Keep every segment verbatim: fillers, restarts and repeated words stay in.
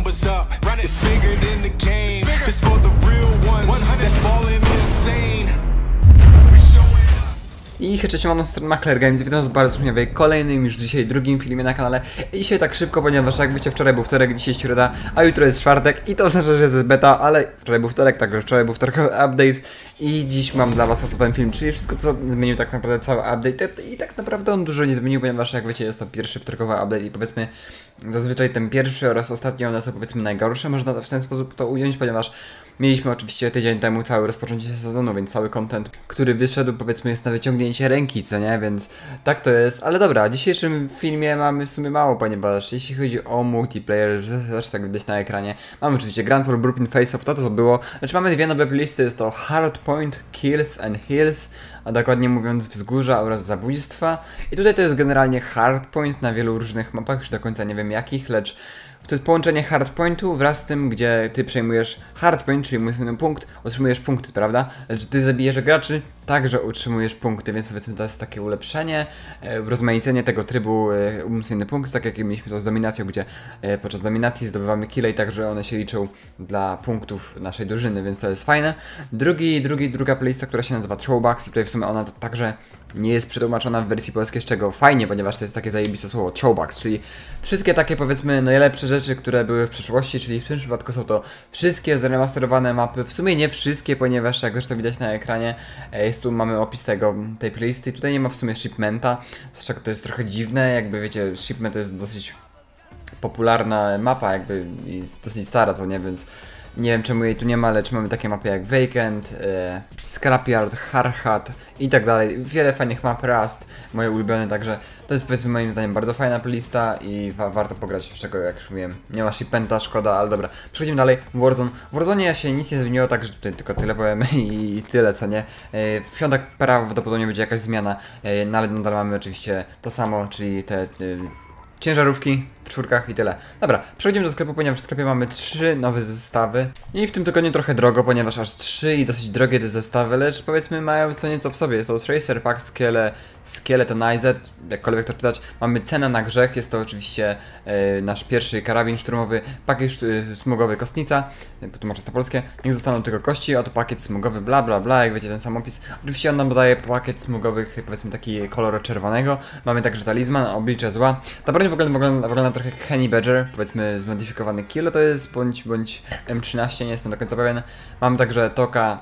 numbers up. It's bigger than the game. It's for the real ones that's falling insane. I hej, cześć, mam stronę Makler Games, witam was bardzo serdecznie w kolejnym już dzisiaj drugim filmie na kanale. I dzisiaj tak szybko, ponieważ jak wiecie, wczoraj był wtorek, dzisiaj środa, a jutro jest czwartek i to oznacza, że jest beta, ale wczoraj był wtorek, także wczoraj był wtorkowy update i dziś mam dla was oto ten film, czyli wszystko co zmienił tak naprawdę cały update i tak naprawdę on dużo nie zmienił, ponieważ jak wiecie jest to pierwszy wtorkowy update i powiedzmy zazwyczaj ten pierwszy oraz ostatni one są powiedzmy najgorsze, można w ten sposób to ująć, ponieważ mieliśmy oczywiście tydzień temu całe rozpoczęcie sezonu, więc cały content, który wyszedł, powiedzmy jest na wyciągnięcie ręki, co nie? Więc tak to jest. Ale dobra, w dzisiejszym filmie mamy w sumie mało, ponieważ jeśli chodzi o multiplayer, zresztą tak widać na ekranie, mamy oczywiście Grand Prix Brooklyn Face Off, to to co było. Znaczy mamy dwie nowe playlisty, jest to Hardpoint, Kills and Hills, a dokładnie mówiąc wzgórza oraz zabójstwa. I tutaj to jest generalnie Hardpoint na wielu różnych mapach, już do końca nie wiem jakich, lecz to jest połączenie hardpointu wraz z tym, gdzie ty przejmujesz hardpoint, czyli mój punkt, otrzymujesz punkty, prawda? Lecz ty zabijesz graczy, także utrzymujesz punkty, więc powiedzmy to jest takie ulepszenie, e, urozmaicenie tego trybu e, umocniony punkt, tak jak mieliśmy to z dominacją, gdzie e, podczas dominacji zdobywamy kile i także one się liczą dla punktów naszej drużyny, więc to jest fajne. Drugi, drugi, druga playlista, która się nazywa Throwbacks i tutaj w sumie ona także nie jest przetłumaczona w wersji polskiej, z czego fajnie, ponieważ to jest takie zajebiste słowo throwbacks, czyli wszystkie takie powiedzmy najlepsze rzeczy, które były w przeszłości, czyli w tym przypadku są to wszystkie zremasterowane mapy, w sumie nie wszystkie, ponieważ jak zresztą widać na ekranie, jest tu mamy opis tego, tej playlisty, tutaj nie ma w sumie shipmenta, z czego to jest trochę dziwne, jakby wiecie, shipment to jest dosyć popularna mapa, jakby i dosyć stara, co nie, więc nie wiem czemu jej tu nie ma, lecz mamy takie mapy jak Vacant, e, Scrapyard, Hardhat i tak dalej. Wiele fajnych map, Rust, moje ulubione, także to jest powiedzmy moim zdaniem bardzo fajna playlista i wa warto pograć, w czego jak już mówiłem, nie ma shipmenta, szkoda, ale dobra. Przechodzimy dalej, Warzone. W Warzone się nic nie zmieniło, także tutaj tylko tyle powiem i, i tyle, co nie. E, w piątek prawdopodobnie będzie jakaś zmiana, e, no ale nadal mamy oczywiście to samo, czyli te e, ciężarówki w czwórkach i tyle. Dobra, przechodzimy do sklepu, ponieważ w sklepie mamy trzy nowe zestawy. I w tym tygodniu trochę drogo, ponieważ aż trzy i dosyć drogie te zestawy, lecz powiedzmy mają co nieco w sobie. Jest to Tracer Pack, Skele, Skeletonized, jakkolwiek to czytać. Mamy cenę na grzech, jest to oczywiście e, nasz pierwszy karabin szturmowy, pakiet e, smogowy Kostnica, e, tłumaczę to polskie. Niech zostaną tylko kości, oto pakiet smogowy, bla bla bla, jak wiecie ten sam opis. Oczywiście on nam dodaje pakiet smogowych, powiedzmy taki kolor czerwonego. Mamy także talizman, oblicze zła. Ta broń w ogóle wygląda, wygląda trochę jak Honey Badger, powiedzmy zmodyfikowany kilo to jest, bądź, bądź M trzynaście, nie jestem do końca pewien. Mamy także Toka,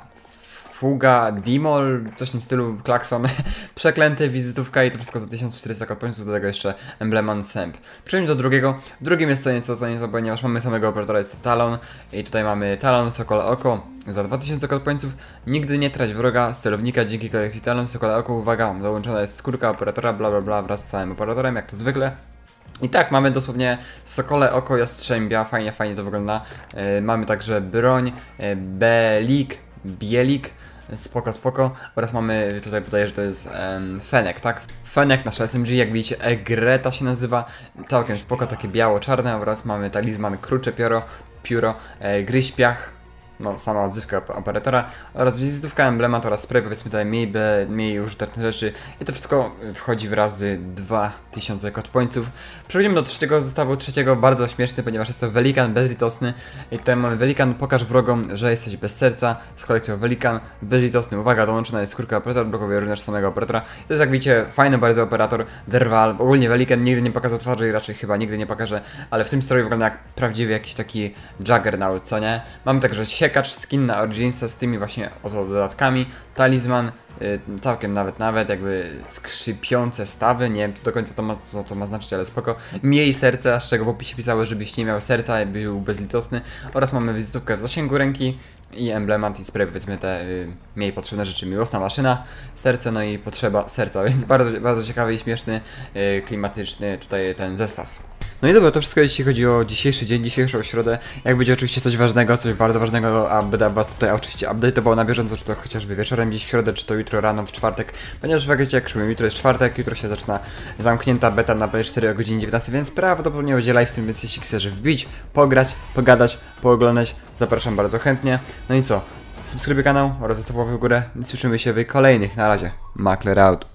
Fuga, Dimol, coś w tym stylu, klakson, przeklęty, wizytówka i to wszystko za tysiąc czterysta kodopońców, do tego jeszcze embleman Semp. Przejdźmy do drugiego. Drugim jest co nieco, co nieco, ponieważ mamy samego operatora, jest to Talon i tutaj mamy Talon, Sokole Oko za dwa tysiące kodopońców. Nigdy nie trać wroga z celownika dzięki kolekcji Talon, Sokole Oko, uwaga, dołączona jest skórka operatora, bla bla bla, wraz z całym operatorem, jak to zwykle. I tak, mamy dosłownie Sokole Oko Jastrzębia, fajnie, fajnie to wygląda. Yy, mamy także broń, yy, Belik, Bielik, spoko, spoko. Oraz mamy, tutaj podaję, że to jest um, Fenek, tak? Fenek, nasza S M G, jak widzicie, Egreta się nazywa. Całkiem spoko, takie biało-czarne. Oraz mamy talizman Krucze Pióro, pióro e, Gryź Piach. No, sama odzywka operatora oraz wizytówka, emblemat oraz spray, powiedzmy tutaj mniej, be, mniej użyteczne rzeczy i to wszystko wchodzi w razy dwa tysiące kodopońców. Przechodzimy do trzeciego zestawu, trzeciego bardzo śmieszny, ponieważ jest to Welikan bezlitosny i tutaj mamy Welikan, pokaż wrogom, że jesteś bez serca z kolekcją Welikan bezlitosny, uwaga, dołączona jest skórka operatora, blokuje również samego operatora. To jest jak widzicie fajny bardzo operator, Derwal, ogólnie Welikan nigdy nie pokazał twarzy i raczej chyba nigdy nie pokaże, ale w tym stroju wygląda jak prawdziwy jakiś taki Juggernaut, co nie? Mamy także siekacz, skin na Originsa z tymi właśnie oto dodatkami, talizman, yy, całkiem nawet, nawet jakby skrzypiące stawy, nie wiem co do końca to ma, co to ma znaczyć, ale spoko. Miej serce, z czego w opisie pisały, żebyś nie miał serca i był bezlitosny. Oraz mamy wizytówkę w zasięgu ręki i emblemat i spray, powiedzmy te yy, mniej potrzebne rzeczy, miłosna maszyna, serce, no i potrzeba serca, więc bardzo, bardzo ciekawy i śmieszny, yy, klimatyczny tutaj ten zestaw. No i dobra, to wszystko jeśli chodzi o dzisiejszy dzień, dzisiejszą środę. Jak będzie oczywiście coś ważnego, coś bardzo ważnego, a będę was tutaj oczywiście update'ował na bieżąco, czy to chociażby wieczorem dziś w środę, czy to jutro rano w czwartek. Ponieważ jak wiecie, jak już mówię, jutro jest czwartek, jutro się zaczyna zamknięta beta na P cztery o godzinie dziewiętnastej, więc prawdopodobnie będzie livestream, więc jeśli chcesz wbić, pograć, pogadać, pooglądać, zapraszam bardzo chętnie. No i co? Subskrybuj kanał oraz zostaw łapkę w górę. Słyszymy się w kolejnych. Na razie. Makler out.